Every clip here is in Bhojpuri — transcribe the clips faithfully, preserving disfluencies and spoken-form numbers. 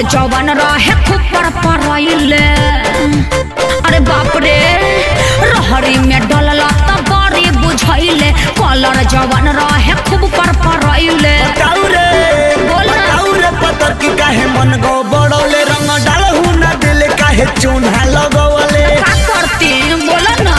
जवन रहे खूब पर परइले। अरे बाप रे रहरी में डलला त बड़ी बुझाइले। कलर जवन रहे खूब पर परइले। बताऊ रे बताऊ रे पतर की काहे मन गो बड़ौले रंग डालहु ना दिल काहे चून्हा लगवले। का करती बोला ना।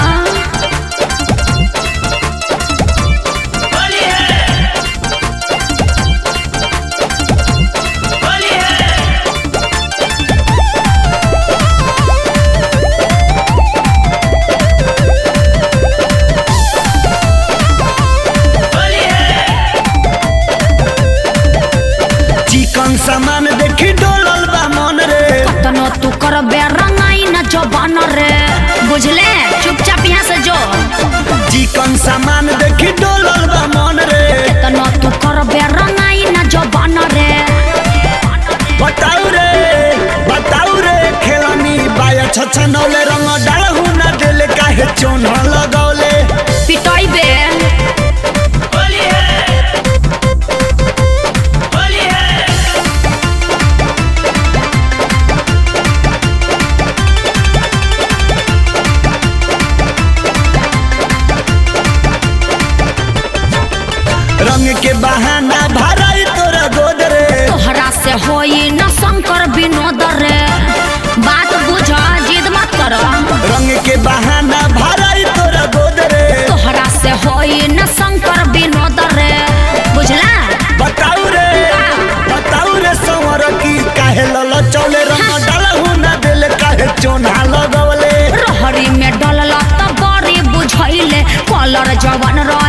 सामान देखी डोलल बा मन रे। कतनो तू करबे रंगाई न जबान रे। बुझले चुपचाप यहाँ से जो। चिकन सामान देखी डोलल बा मन रे। कतनो तू करबे रंगाई न जबान रे। बताऊ रे बताऊ रे खेलनी बाया छछनौले रंग डालहु ना दिल काहे चोन्हा लगौले। पिटाई बे रंग के बहाना भराई तोरा गोद रे। तोहरा से होई न शंकर विनोद रे। बात बुझ जिद मत कर। रंग के बहाना भराई तोरा गोद रे। तोहरा से होई न शंकर विनोद रे। बुझला बताऊ रे बताऊ रे संवर की काहे लल चौले रंग डालहु ना दिल काहे चोन्हा लगवले। रहरी में डलला त बड़ी बुझाइले। कलर जवन